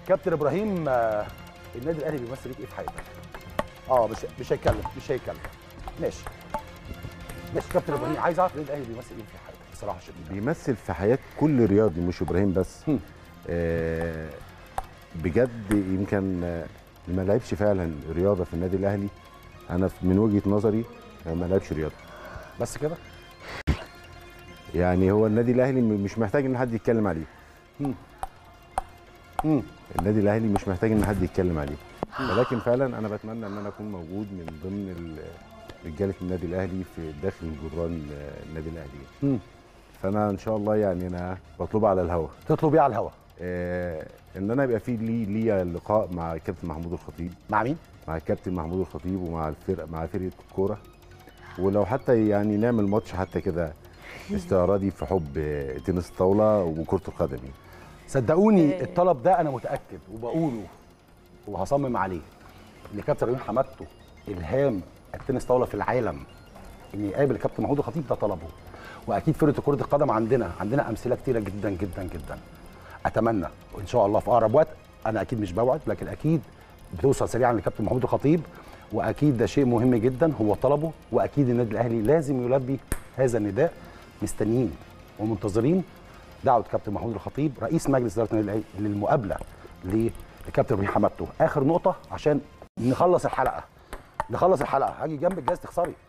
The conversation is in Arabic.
كابتن ابراهيم، النادي الاهلي بيمثل ليك ايه في حياتك؟ مش هيتكلم. ماشي كابتن ابراهيم، عايز اعرف النادي الاهلي بيمثل ايه في حياتك بصراحه شديده. بيمثل في حياه كل رياضي مش ابراهيم بس. بجد يمكن ما لعبش فعلا رياضه في النادي الاهلي، انا من وجهه نظري ما لعبش رياضه بس كده. يعني هو النادي الاهلي مش محتاج ان حد يتكلم عليه. النادي الاهلي مش محتاج ان حد يتكلم عليه، ولكن فعلا انا بتمنى ان انا اكون موجود من ضمن رجاله النادي الاهلي في داخل جدران النادي الاهلي. فانا ان شاء الله يعني انا بطلبها على الهوا. تطلب ايه على الهوا؟ ان انا يبقى في ليا لقاء مع الكابتن محمود الخطيب. مع مين؟ مع الكابتن محمود الخطيب ومع الفرقه، مع فرقه الكوره، ولو حتى يعني نعمل ماتش حتى كده استعراضي في حب تنس الطاوله وكره القدم. صدقوني الطلب ده انا متاكد وبقوله وهصمم عليه، ان كابتن ابراهيم حمادته الهام التنس طاوله في العالم، ان يقابل الكابتن محمود الخطيب، ده طلبه. واكيد فرقه كره القدم عندنا امثله كتيره جدا جدا جدا. اتمنى وان شاء الله في اقرب وقت، انا اكيد مش بوعد لكن اكيد بتوصل سريعا للكابتن محمود الخطيب، واكيد ده شيء مهم جدا هو طلبه، واكيد النادي الاهلي لازم يلبي هذا النداء. مستنيين ومنتظرين دعوه كابتن محمود الخطيب رئيس مجلس اداره النادي الاهلي للمقابله للكابتن ابراهيم حمادته. اخر نقطه عشان نخلص الحلقه هاجي جنب الجهاز تخسري.